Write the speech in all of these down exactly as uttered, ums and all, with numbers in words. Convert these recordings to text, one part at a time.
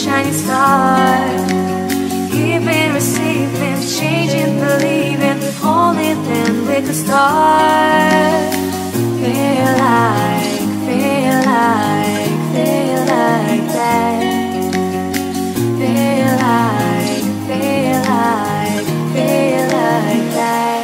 shining star. Giving, receiving, changing, believing. Only then we could start. Feel like, feel like, feel like that. Feel like, feel like, feel like that.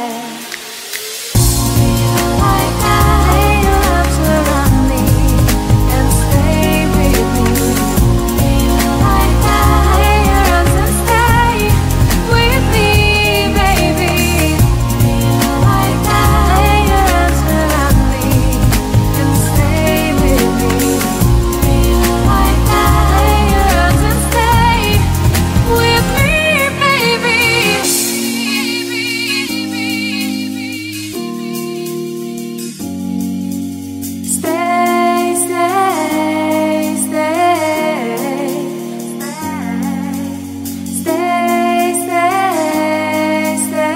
Feel like that. Lay your arms around me and stay with me. Feel like that. Lay your arms and stay with me, baby. Feel like that. Lay your arms around me and stay with me. Feel like that. Lay your arms and stay with me, baby. Stay, stay, stay, stay, stay,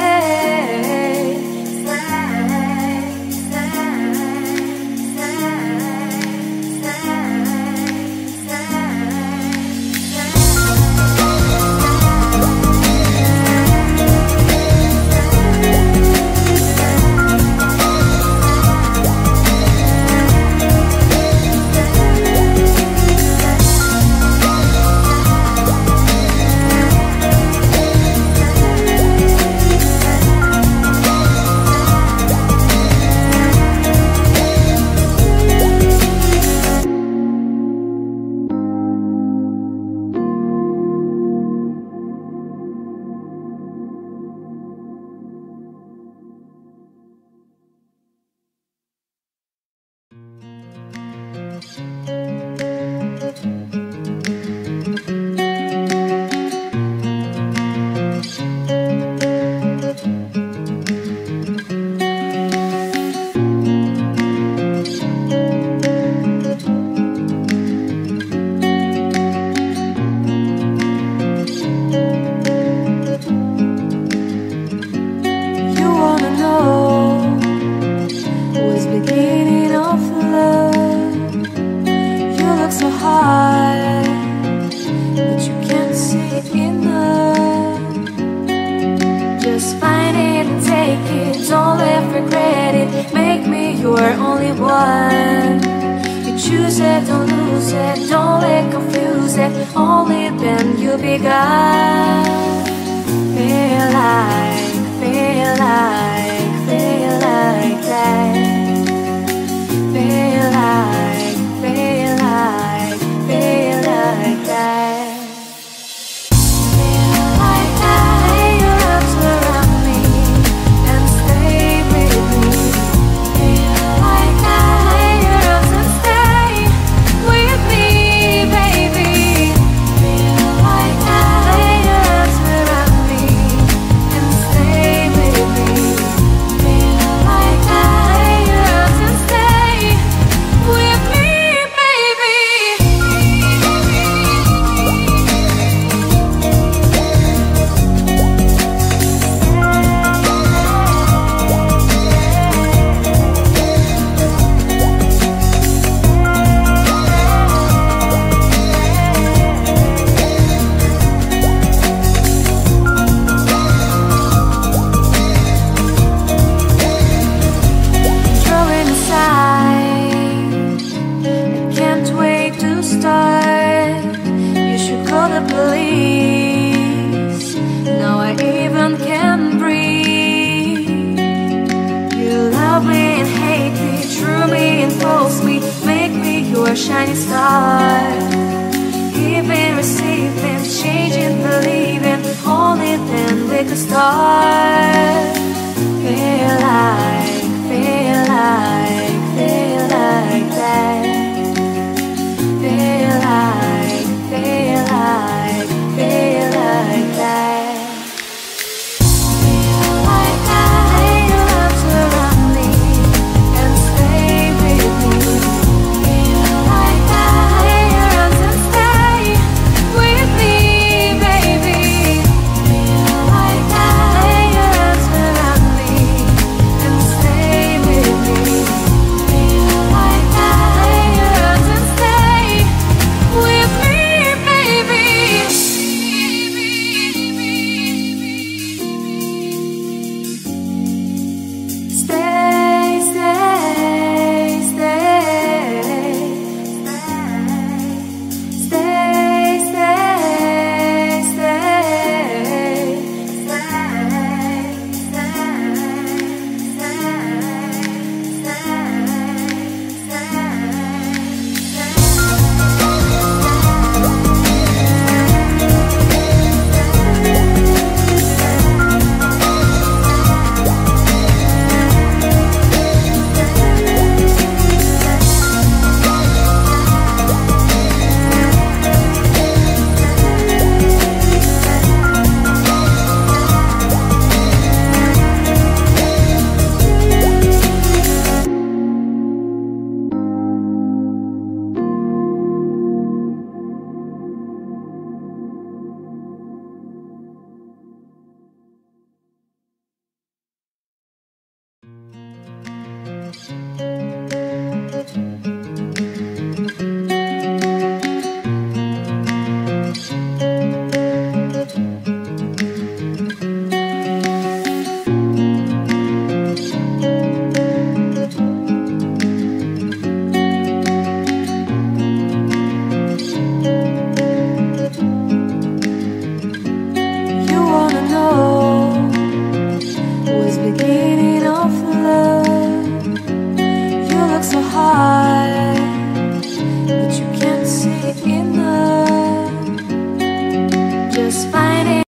You wanna know what's beginning of love? You look so hard, but you can't see enough. Just find it and take it, don't let regret it. Make me your only one. You choose it, don't lose it, don't let confuse it. Only then you'll be gone. Feel like, feel like, feel like that. Feel like, feel like, feel like that. Feel like that. Lay your arms around me and stay with me. Feel like that. Lay your arms and stay with me, baby. Feel like that. Lay your arms around me and stay with me. Feel like that. Lay your arms and stay with me, baby. Throwing aside, I can't wait to start. You should call the police. Now I even can breathe. You love me and hate me, true me and false me. Make me your shining star. Giving, receiving, changing, believing. Only then we could start. Feel like, feel like, feel like that. Feel like, feel like, feel like that. Feel like that. Lay your arms around me and stay with me. Feel like that. Lay your arms and stay with me, baby. Feel like that. Lay your arms beginning